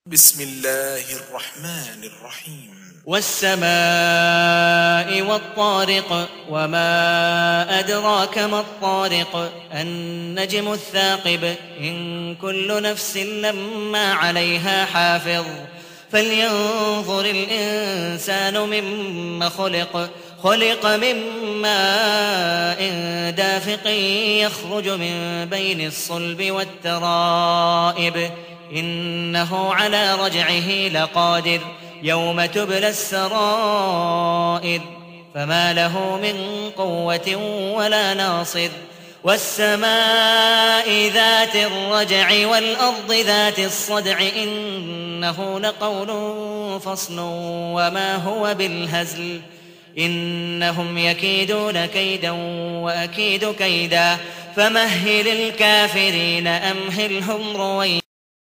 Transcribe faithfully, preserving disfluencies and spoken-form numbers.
بسم الله الرحمن الرحيم والسماء والطارق وما أدراك ما الطارق النجم الثاقب إن كل نفس لما عليها حافظ فلينظر الإنسان مما خلق خلق من ماء دافق يخرج من بين الصلب والترائب إنه على رجعه لقادر يوم تبلى السرائر فما له من قوة ولا ناصر والسماء ذات الرجع والأرض ذات الصدع إنه لقول فصل وما هو بالهزل إنهم يكيدون كيدا وأكيد كيدا فمهل الكافرين أمهلهم رويدا.